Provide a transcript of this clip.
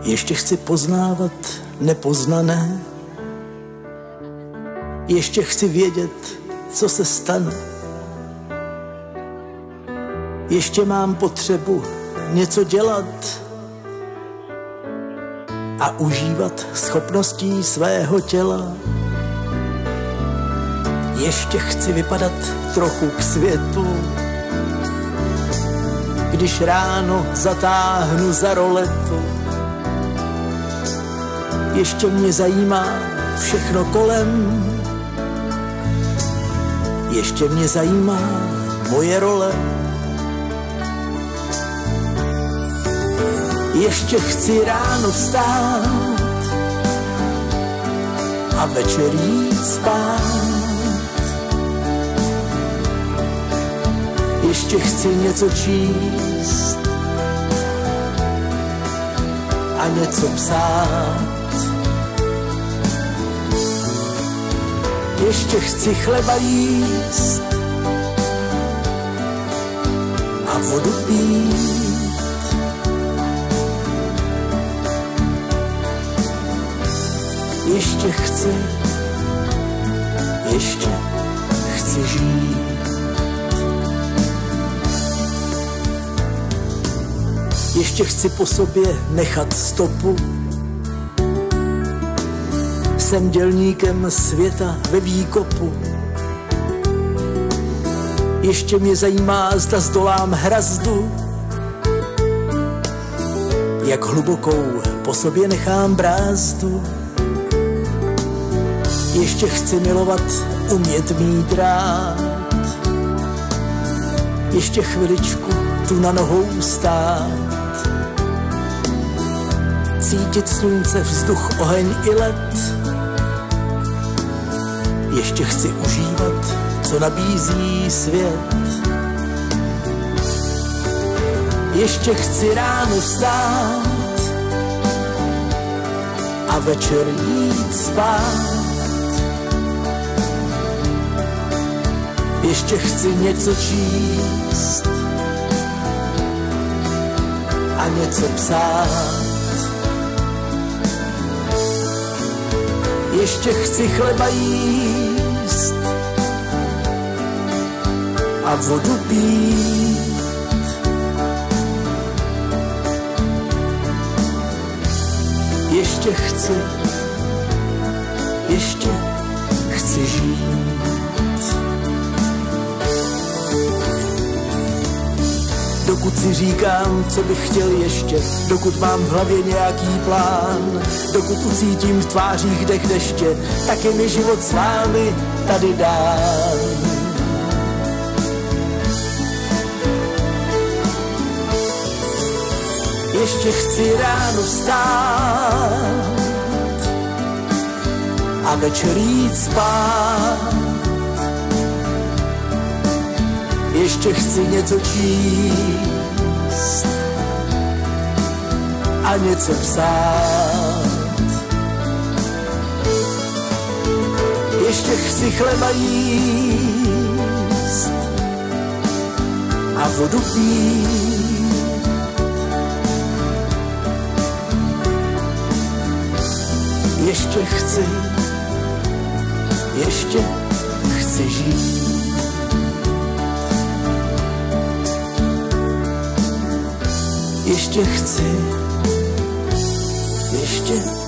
Ještě chci poznávat nepoznané. Ještě chci vědět, co se stane. Ještě mám potřebu něco dělat a užívat schopností svého těla. Ještě chci vypadat trochu k světu, když ráno zatáhnu za roletu. Ještě mě zajímá všechno kolem, ještě mě zajímá moje role. Ještě chci ráno vstát a večer jít spát. Ještě chci něco číst a něco psát. Ještě chci chleba jíst a vodu pít. Ještě chci žít. Ještě chci po sobě nechat stopu. Jsem dělníkem světa ve výkopu. Ještě mě zajímá, zda zdolám hrazdu. Jak hlubokou po sobě nechám brázdu. Ještě chci milovat, umět mít rád. Ještě chviličku tu na nohou stát. Cítit slunce, vzduch, oheň i led. Ještě chci užívat, co nabízí svět. Ještě chci ráno vstát a večer jít spát. Ještě chci něco číst a něco psát. Ještě chci chleba jíst a vodu pít. Ještě chci žít. Dokud si říkám, co bych chtěl ještě, dokud mám v hlavě nějaký plán, dokud ucítím v tvářích dech deště, tak je mi život s vámi tady dán. Ještě chci ráno vstát a večer jít spát. Ještě chci něco číst a něco psát. Ještě chci chleba jíst a vodu pít. Ještě chci žít. Ještě chci